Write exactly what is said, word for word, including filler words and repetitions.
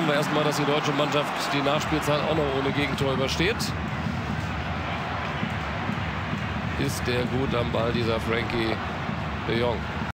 hoffen wir erstmal, dass die deutsche Mannschaft die Nachspielzeit auch noch ohne Gegentor übersteht. Ist der gut am Ball, dieser Frankie de Jong.